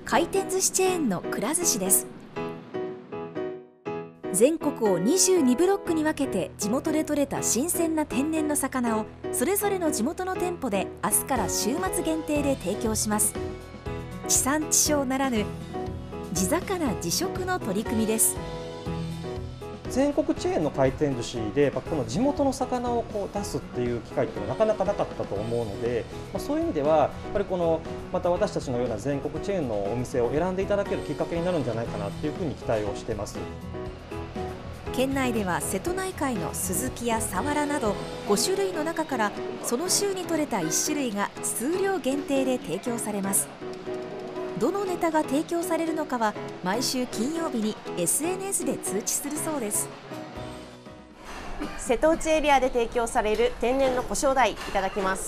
回転寿司チェーンのくら寿司です。全国を22ブロックに分けて地元で採れた新鮮な天然の魚をそれぞれの地元の店舗で明日から週末限定で提供します。地産地消ならぬ地魚地食の取り組みです。 全国チェーンの回転寿司でこの地元の魚を出すっていう機会っていうのはなかなかなかったと思うので、そういう意味ではやっぱりまた私たちのような全国チェーンのお店を選んでいただけるきっかけになるんじゃないかなっていうふうに期待をしてます。 県内では瀬戸内海のスズキやサワラなど5種類の中からその週に採れた1種類が数量限定で提供されます。どのネタが提供されるのかは毎週金曜日に SNS で通知するそうです。 瀬戸内エリアで提供される天然のコショウダイいただきます。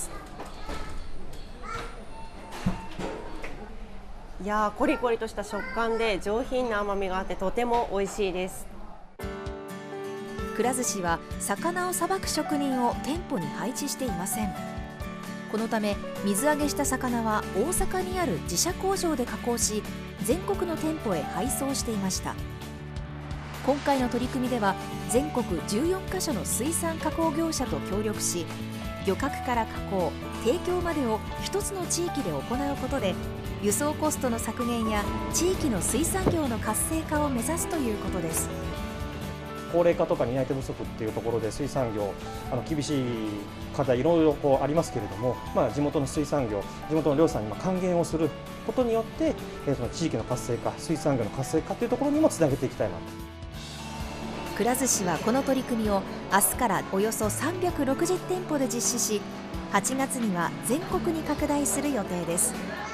いやー、コリコリとした食感で上品な甘みがあってとても美味しいです。 くら寿司は魚をさばく職人を店舗に配置していません。このため水揚げした魚は大阪にある自社工場で加工し全国の店舗へ配送していました。今回の取り組みでは全国14カ所の水産加工業者と協力し漁獲から加工、提供までを一つの地域で行うことで輸送コストの削減や地域の水産業の活性化を目指すということです。 高齢化とか担い手不足っていうところで水産業厳しい課題いろいろありますけれども、地元の水産業、地元の漁師さんに還元をすることによってその地域の活性化、水産業の活性化というところにもつなげていきたいなと。 くら寿司はこの取り組みを明日からおよそ360店舗で実施し8月には全国に拡大する予定です。